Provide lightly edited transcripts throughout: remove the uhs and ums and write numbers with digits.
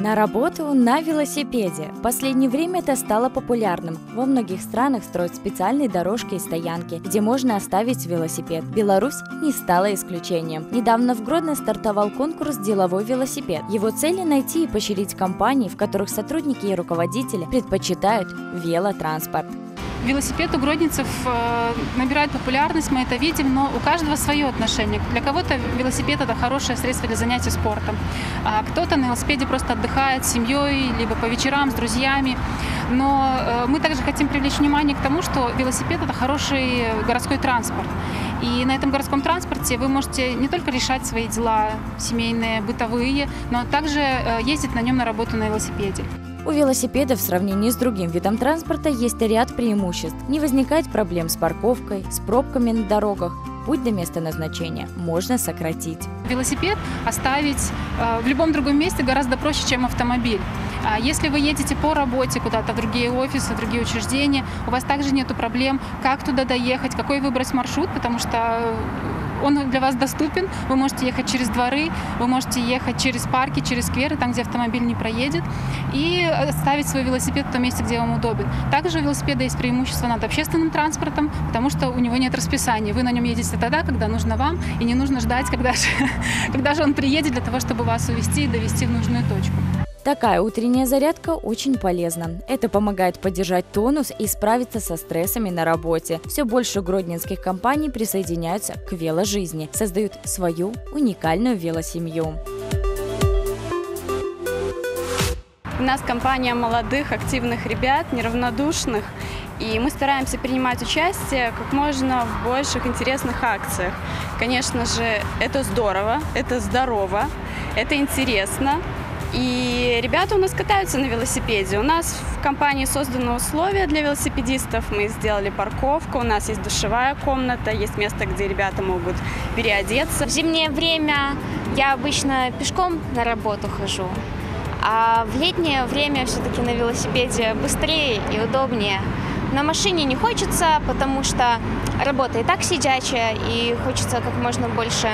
На работу на велосипеде. В последнее время это стало популярным. Во многих странах строят специальные дорожки и стоянки, где можно оставить велосипед. Беларусь не стала исключением. Недавно в Гродно стартовал конкурс «Деловой велосипед». Его цель – найти и поощрить компании, в которых сотрудники и руководители предпочитают велотранспорт. Велосипед у гродненцев набирает популярность, мы это видим, но у каждого свое отношение. Для кого-то велосипед – это хорошее средство для занятия спортом, а кто-то на велосипеде просто отдыхает с семьей, либо по вечерам с друзьями. Но мы также хотим привлечь внимание к тому, что велосипед – это хороший городской транспорт. И на этом городском транспорте вы можете не только решать свои дела семейные, бытовые, но также ездить на нем на работу на велосипеде. У велосипеда в сравнении с другим видом транспорта есть ряд преимуществ. Не возникает проблем с парковкой, с пробками на дорогах. Путь до места назначения можно сократить. Велосипед оставить в любом другом месте гораздо проще, чем автомобиль. Если вы едете по работе куда-то в другие офисы, в другие учреждения, у вас также нет проблем, как туда доехать, какой выбрать маршрут, потому что он для вас доступен. Вы можете ехать через дворы, вы можете ехать через парки, через скверы, там, где автомобиль не проедет, и ставить свой велосипед в том месте, где вам удобен. Также у велосипеда есть преимущество над общественным транспортом, потому что у него нет расписания. Вы на нем едете тогда, когда нужно вам, и не нужно ждать, когда же он приедет для того, чтобы вас увезти и довести в нужную точку. Такая утренняя зарядка очень полезна. Это помогает поддержать тонус и справиться со стрессами на работе. Все больше гродненских компаний присоединяются к веложизни, создают свою уникальную велосемью. У нас компания молодых, активных ребят, неравнодушных. И мы стараемся принимать участие как можно в больших интересных акциях. Конечно же, это здорово, это здорово, это интересно. И ребята у нас катаются на велосипеде. У нас в компании созданы условия для велосипедистов. Мы сделали парковку, у нас есть душевая комната, есть место, где ребята могут переодеться. В зимнее время я обычно пешком на работу хожу, а в летнее время все-таки на велосипеде быстрее и удобнее. На машине не хочется, потому что работа и так сидячая, и хочется как можно больше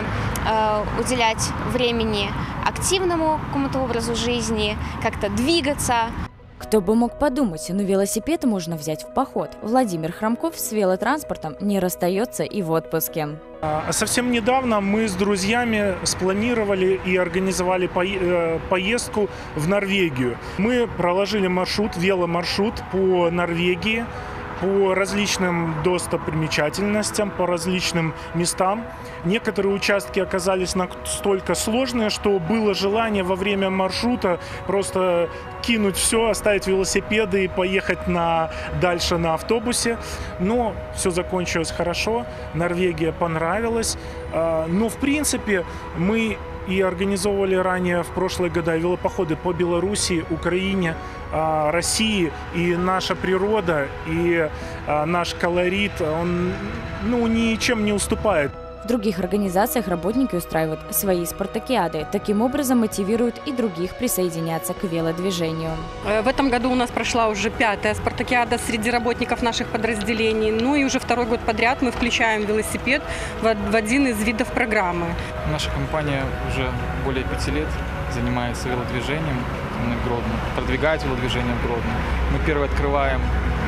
уделять времени активному какому-то образу жизни, как-то двигаться. Кто бы мог подумать, но велосипед можно взять в поход. Владимир Хромков с велотранспортом не расстается и в отпуске. Совсем недавно мы с друзьями спланировали и организовали поездку в Норвегию. Мы проложили маршрут, веломаршрут по Норвегии, по различным достопримечательностям, по различным местам. Некоторые участки оказались настолько сложные, что было желание во время маршрута просто кинуть все, оставить велосипеды и поехать дальше на автобусе. Но все закончилось хорошо, Норвегия понравилась. Но в принципе мы и организовывали ранее в прошлые годы велопоходы по Белоруссии, Украине, России. И наша природа, и наш колорит, он ничем не уступает. В других организациях работники устраивают свои спартакиады. Таким образом мотивируют и других присоединяться к велодвижению. В этом году у нас прошла уже 5-я спартакиада среди работников наших подразделений. Ну и уже 2-й год подряд мы включаем велосипед в один из видов программы. Наша компания уже более 5 лет занимается велодвижением в Гродно, продвигает велодвижение в Гродно. Мы первый открываем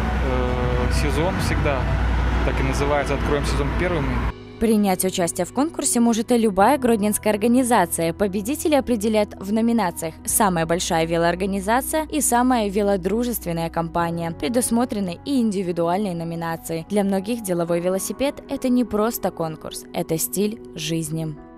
сезон всегда, так и называется, откроем сезон первым. Принять участие в конкурсе может и любая гродненская организация. Победители определят в номинациях «Самая большая велоорганизация» и «Самая велодружественная компания». Предусмотрены и индивидуальные номинации. Для многих деловой велосипед – это не просто конкурс, это стиль жизни.